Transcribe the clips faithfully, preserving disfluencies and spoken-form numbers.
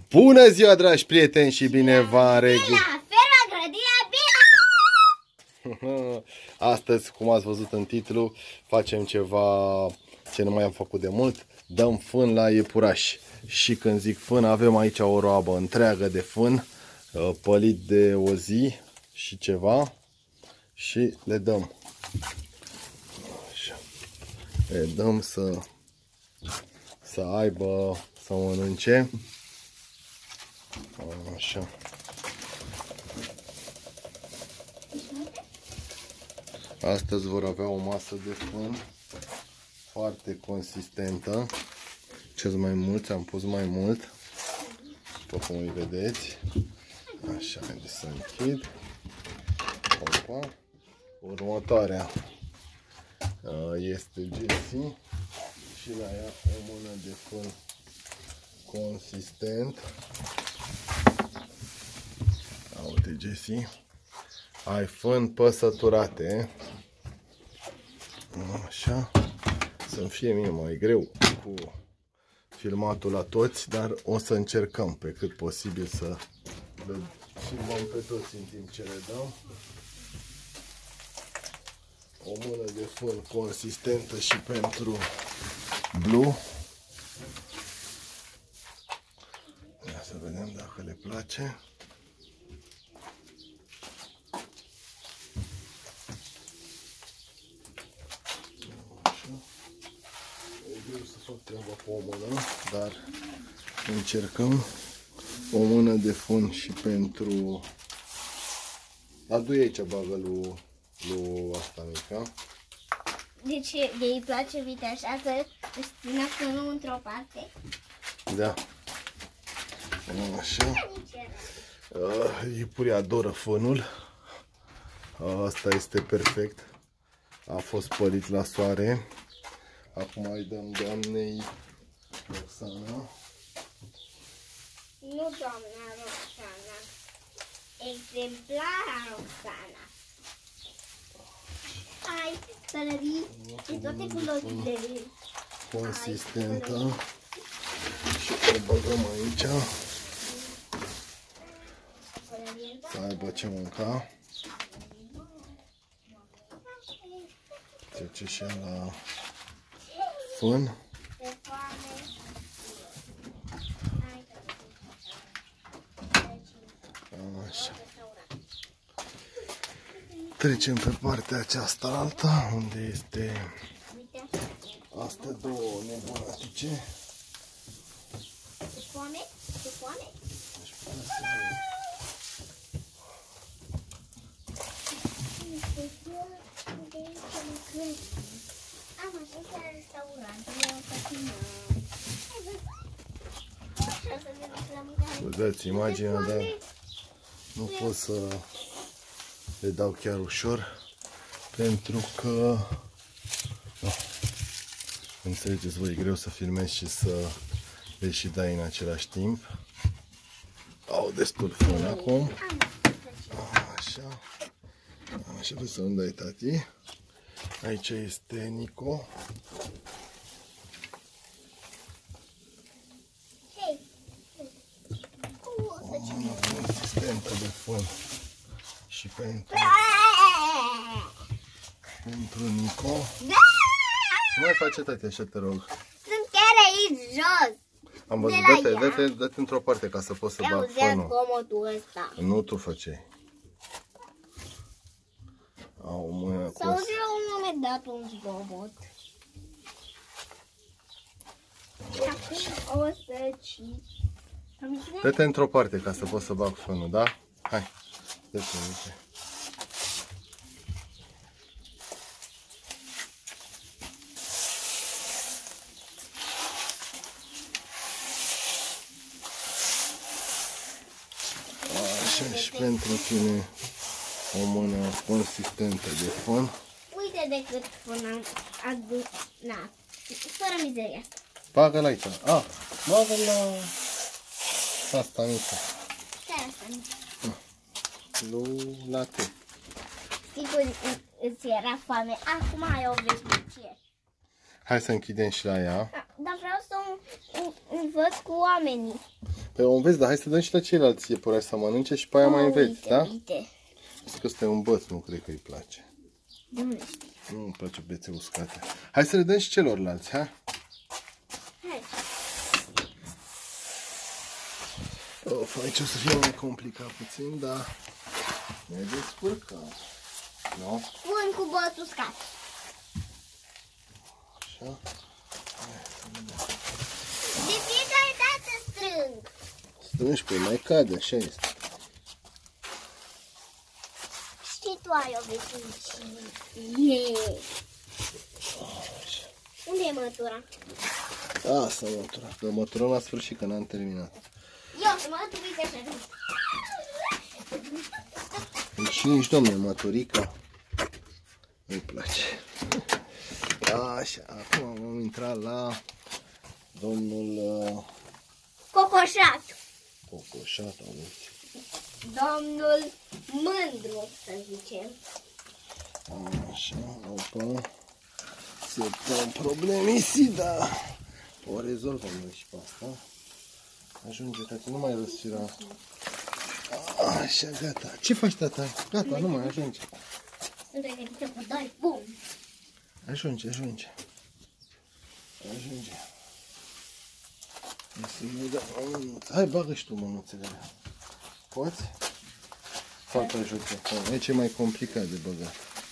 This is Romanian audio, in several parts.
Bună ziua, dragi prieteni, și bine v-am regăsit. Astăzi, cum ați văzut în titlu, facem ceva ce nu mai am făcut de mult. Dăm fân la iepuraș. Și când zic fân, avem aici o roabă întreagă de fân, pălit de o zi și ceva. Și le dăm. Așa. Le dăm să, să aibă, să mănânce. Așa. Astăzi vor avea o masă de fân foarte consistentă. Ce mai mulți, am pus mai mult, după cum îi vedeți. Așa, haideți să închid. Opa. Următoarea este Jessie și la ea o mână de fân consistent. Uite, Jessie, ai fân păsăturate. Așa. Să-mi fie mie mai greu cu filmatul la toți, dar o să încercăm pe cât posibil să le filmăm pe toți în timp ce le dăm. O mână de fân consistentă și pentru Blue. Ia să vedem dacă le place. Să fac treaba cu o mână, dar încercăm. O mână de fân și pentru... Adu-i aici, bagă lui, lui asta mică. Deci ei place, uite, așa că își țină fânul într-o parte. Da. Așa. Ipurii adoră fânul. Asta este perfect. A fost pălit la soare. Acum îi dăm doamnei Roxana. Nu doamna Roxana, exemplara Roxana. Ai pălării de toate culorile. Consistentă. Și o băgăm aici. Să aibă ce mânca. Trece și la fân. Așa. Trecem pe partea aceasta alta, unde este astea două nebunatice. Se foame? Se foame? Am ajuns la restaurant, vedeți imaginea, dar nu pot să le dau chiar ușor, pentru că no, înțelegeți voi, e greu să filmezi și să le și dai în același timp. Au destul fân acum. Așa. Așa, vreau să-mi dai, tati. Aici este Nico. O mână consistentă de fân și pentru, pentru Nico. Nu mai face, tati, așa, te rog. Sunt chiar aici jos. Am văzut, dă-te, dă-te, dă-te într-o parte ca să poți să bag fânul. Comodul ăsta. Nu tu făceai. Au, mână sau de la un moment dat un zgomot. Și acum o să ci... Dă-te într-o parte ca să poți să bag fânul, da? Hai, dă-te, uite. Așa, și pentru tine o mână consistentă de fân. Uite de cât fân am adunat. Fără mizeria. Bagă-l aici. Ah, bagă-l la asta mică. Care asta mică? Nu la te. Sigur îți era foame. Acum ai o veșnicie. Hai să închidem și la ea. Dar vreau să învăț cu oamenii. Pe o înveți, dar hai să dăm și la ceilalți iepurași să mănânce și pe aia mai înveți, uite, da? Uite. Zic că ăsta e un băț, nu cred că îi place. De unde știi? Nu îmi place bețe uscate. Hai să le dăm și celorlalți, ha? Hai. Of, aici o să fie mai complicat puțin, dar ne descurcăm. Nu? Pun cu băț uscat. Așa. De fiecare dată strâng. Strângi, păi mai cade, așa este. Și tu ai o vecincie. Unde e mătura? Asta mătura, că măturăm la sfârșit, că n-am terminat. Eu să mă măturică așa. Deci nici domne măturica nu-i place. Așa, acum vom intra la domnul uh, Cocoșat. Cocoșat, auzi. Domnul Mândru, să zicem. Așa, opa. Se pun problemisi, o rezolvăm noi și pe asta. Ajunge, tati, nu mai răsfira. Așa, gata. Ce faci, tata? Gata, nu mai ajunge. Sunt pregătită cu doi, bum. Ajunge, ajunge. Ajunge. Hai, bagă și tu mânuțele alea. Poți? Foarte ajută. Aici e mai complicat de băgat.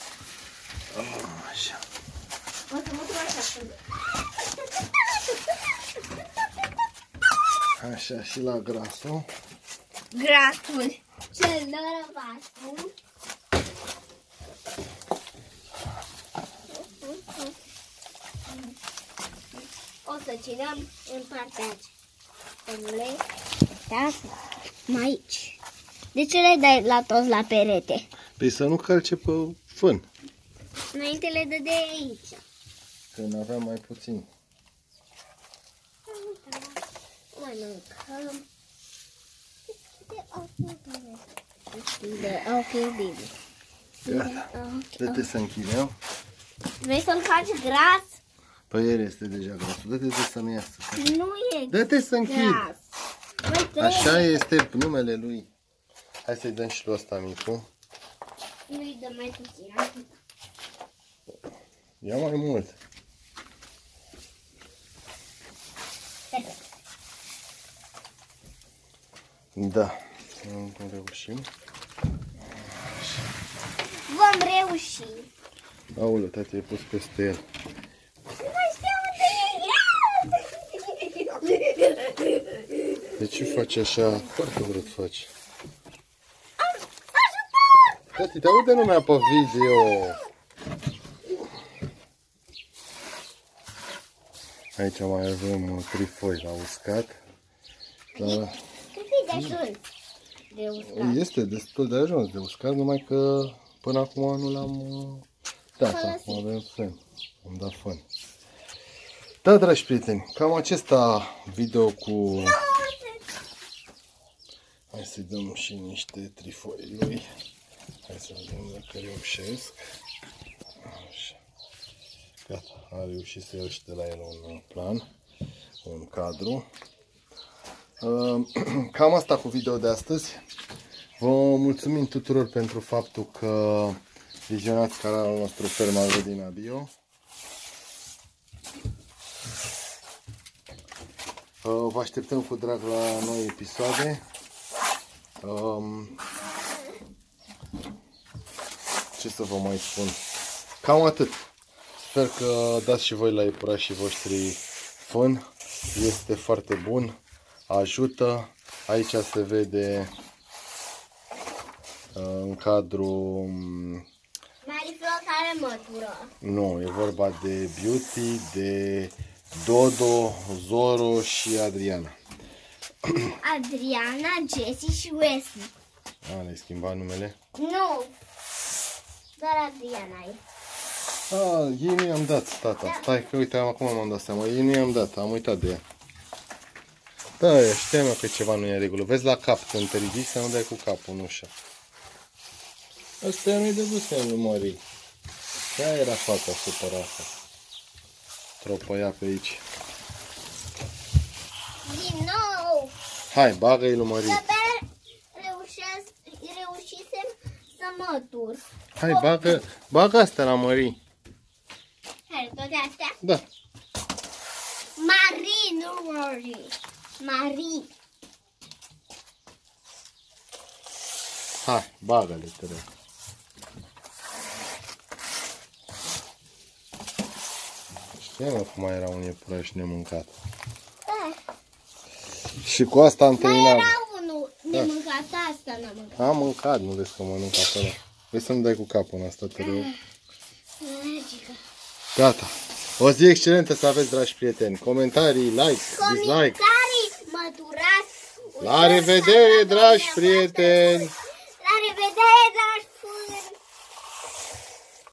Așa. O să mă duc așa. Așa, și la grasul. Grasul celor patru. O să ținem în partea aceea. Da, mai aici. De ce le dai la toți la perete? Păi să nu calce pe fân. Înainte le dădeai aici. Când aveam mai puțin. Mai mâncăm. De ochiul bine. De ochiul bine. Gata. Dă-te să închidem. Vrei să-mi faci gras? Păi el este deja grasul. Dă-te să nu iasă. Nu e Dă-te să închid. gras. Mai Așa este numele lui. Hai să-i dăm și lui ăsta micu. Nu-i dă mai puțin. Atâta. Ia mai mult. Perfect. Da. Nu reușim. Vom reuși. Aoleu, tati, ai pus peste el. Nu mai știu unde e. De ce faci așa? Foarte urât faci. Tati, te aude lumea pe video. Aici mai avem trifoi la uscat. Dar Cred că e de ajuns de uscat. este destul de ajuns de uscat, numai că până acum nu l-am dat. Acum avem fân. Am dat fân. Da, dragi prieteni, cam acesta video cu... Hai să-i dăm și niște trifoi lui. Hai să vedem dacă reușesc. Așa. Gata, a reușit să iau și de la el un plan, un cadru. Cam asta cu video de astăzi. Vă mulțumim tuturor pentru faptul că vizionați canalul nostru Ferma Vădina Bio. Vă așteptăm cu drag la noi episoade. Ce să vă mai spun? Cam atât. Sper că dați și voi la iepurașii voștri fân. Este foarte bun. Ajută. Aici se vede în cadrul... Mariflor care mătură. Nu, e vorba de Beauty, de Dodo, Zoro și Adriana. Adriana, Jessie și Wesley. A, le-ai schimbat numele? Nu. Doar Adriana e. A, ei nu i-am dat, tata. Stai că uite, acum m-am dat seama. Ei nu i-am dat, am uitat de ea. Da, știam eu că ceva nu e în regulă. Vezi la cap, când te ridici să nu dai cu capul în ușă. Asta nu-i de gust în lumării. Ea era fata supărată. Tropăia pe aici. Din nou. Hai, bagă-i lui Mării. De-abia reușesc, reușisem să mă tur. Hai, bagă, bagă astea la Mării. Hai, toate astea? Da. Marie, nu worry. Marie. Hai, bagă-le, te rog. Știi, mă, cum mai era un iepuraș nemâncat. Da. Și cu asta am Mai terminat. era unul nemâncat, asta n-am mâncat. Am mâncat, nu vezi că mănânc acolo. Vrei să-mi dai cu capul în asta, te rog? Magică. Gata. O zi excelentă să aveți, dragi prieteni. Comentarii, like, dislike. Comentarii, măturați. La revedere, dragi prieteni!